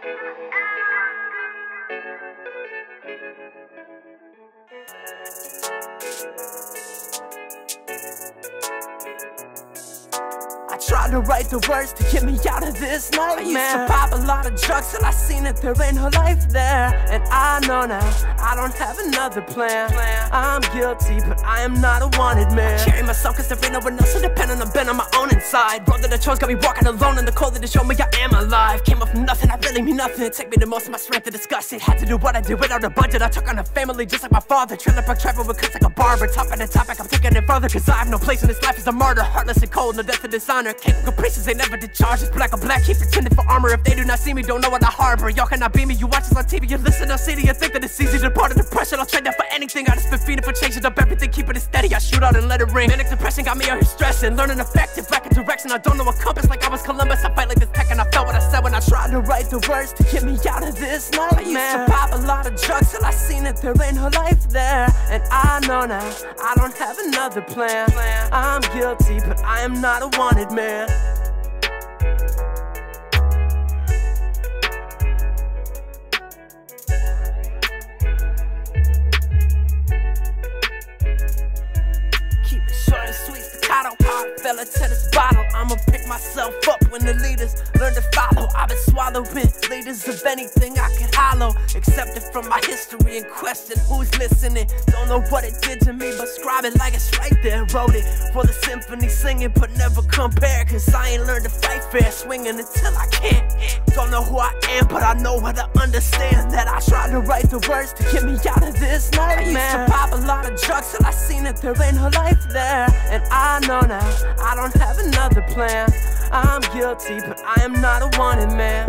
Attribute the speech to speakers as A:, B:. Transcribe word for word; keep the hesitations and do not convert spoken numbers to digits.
A: I tried to write the words to get me out of this nightmare. I used to pop a lot of drugs till I seen that there ain't no life there. And I know now, I don't have another plan. I'm guilty, but I am not a wanted man. I carry myself cause there ain't no one else to depend on. I've been on my own inside. Road that I chose got me walking alone in the cold that showed me I am alive. Came up from nothing, I really mean nothing. It took me the most of my strength to discuss it. Had to do what I did without a budget. I took on a family just like my father. Trailer park travel with cuts like a barber. Top at the topic, I'm taking it further. Cause I have no place in this life as a martyr. Heartless and cold, no death of dishonor. Capable caprices, they never did charges. Black on black, keep pretending for armor. If they do not see me, don't know what I harbor. Y'all cannot be me, you watch us on T V. You listen on C D, you think that it's easy to part of depression. I'll trade that for anything. I just been feeding for changing up everything, keeping it steady. I shoot out and let it ring. Manic depression got me out here stressing. Learning effective, back in direction. I don't know a compass like I was Columbus. I fight like this tech and I felt what I said when I tried to write the words to get me out of this nightmare. I used to pop a lot of drugs till I seen that there ain't no life there. And I know now, I don't have another plan. I'm guilty, but I am not a wanted man. Keep it short and sweet, staccato. How I fell into this bottle. I'ma pick myself up when the leaders learn to follow. I've been swallowing leaders of anything I can hollow. Accepted from my history and question who's listening. Don't know what it did to me, but scribe it like it's right there. Wrote it for the symphony, singing, but never compare. Cause I ain't learned to fight fair, swinging until I can't. Don't know who I am, but I know how to understand that I tried to write the words to get me out of this nightmare. I used to pop a lot of drugs till I seen that there ain't no life there. And I know now, I don't have another plan. I'm guilty, but I am not a wanted man.